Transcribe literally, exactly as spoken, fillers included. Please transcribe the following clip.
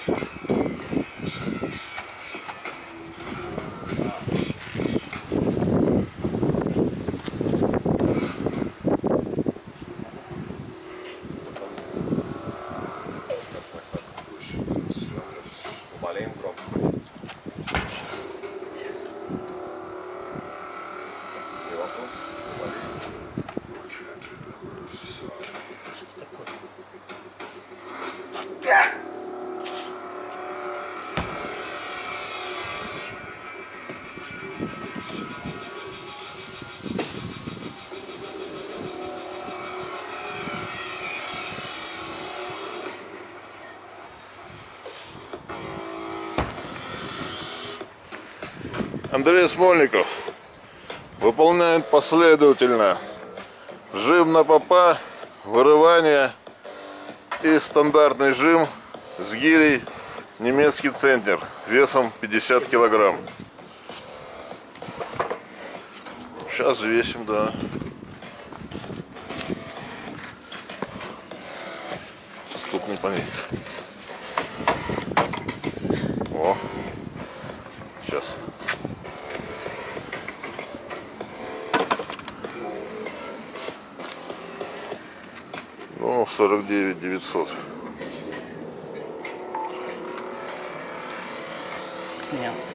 Маленько. Не вопрос. Андрей Смольников выполняет последовательно жим на попа, вырывание и стандартный жим с гирей немецкий центнер весом пятьдесят килограмм. Сейчас взвесим, да. Стукни по ней. О, сейчас. Ну, сорок девять девятьсот. Нет.